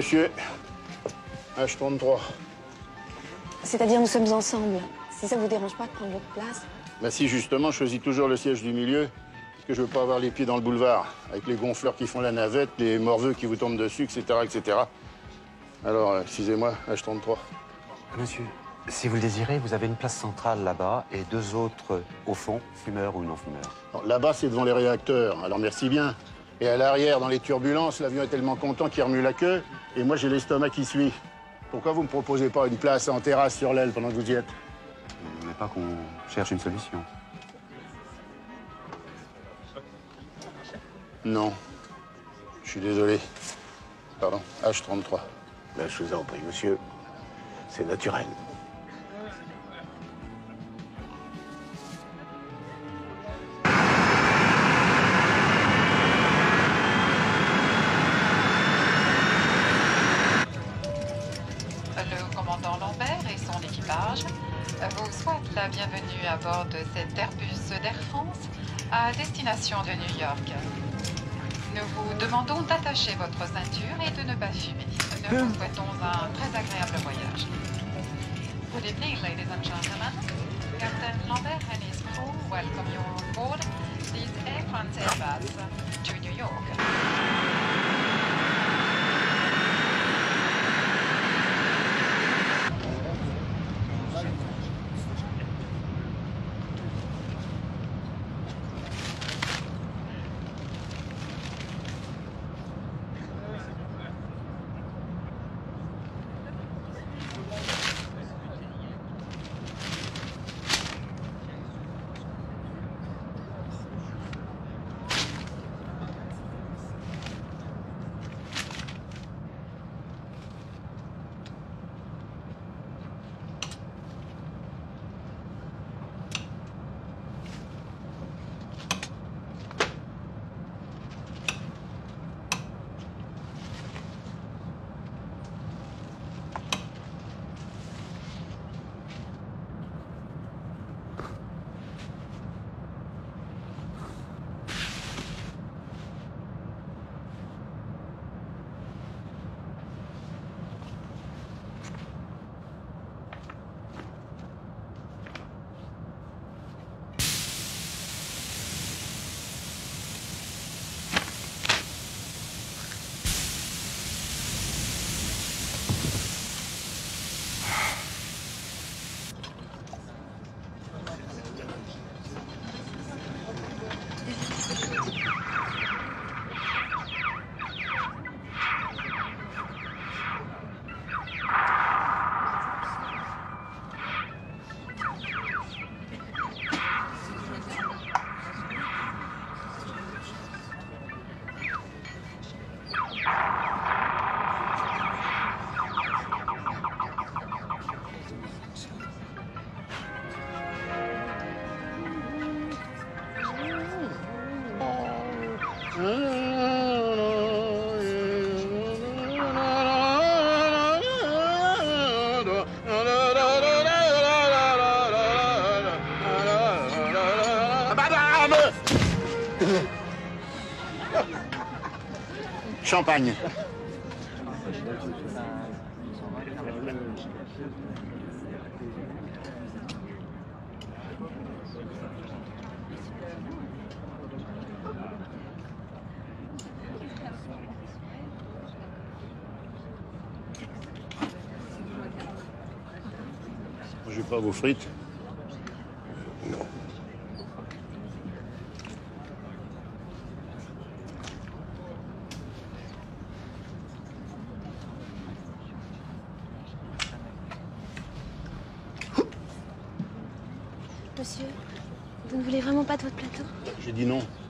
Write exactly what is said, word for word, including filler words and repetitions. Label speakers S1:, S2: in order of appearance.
S1: monsieur. H trente-trois.
S2: C'est-à-dire, nous sommes ensemble. Si ça vous dérange pas de prendre votre place.
S1: Bah si, justement, je choisis toujours le siège du milieu. Parce que je veux pas avoir les pieds dans le boulevard. Avec les gonfleurs qui font la navette, les morveux qui vous tombent dessus, et cetera, et cetera. Alors, euh, excusez-moi, H trente-trois.
S3: Monsieur, si vous le désirez, vous avez une place centrale là-bas et deux autres au fond, fumeurs ou non-fumeurs.
S1: Là-bas, c'est devant les réacteurs. Alors, merci bien. Et à l'arrière, dans les turbulences, l'avion est tellement content qu'il remue la queue. Et moi, j'ai l'estomac qui suit. Pourquoi vous me proposez pas une place en terrasse sur l'aile pendant que vous y êtes?
S3: Il n'est pas qu'on cherche une solution.
S1: Non. Je suis désolé. Pardon, H trente-trois.
S4: Ben, je vous en prie, monsieur. C'est naturel.
S5: Le commandant Lambert et son équipage vous souhaitent la bienvenue à bord de cet Airbus d'Air France à destination de New York. Nous vous demandons d'attacher votre ceinture et de ne pas fumer. Nous vous souhaitons un très agréable voyage. Good evening, ladies and gentlemen. Captain Lambert and his crew welcome you on board this Air France Airbus to New York.
S1: Champagne. J'ai pas vos frites.
S4: Non.
S2: Monsieur, vous ne voulez vraiment pas de votre plateau?
S1: J'ai dit non.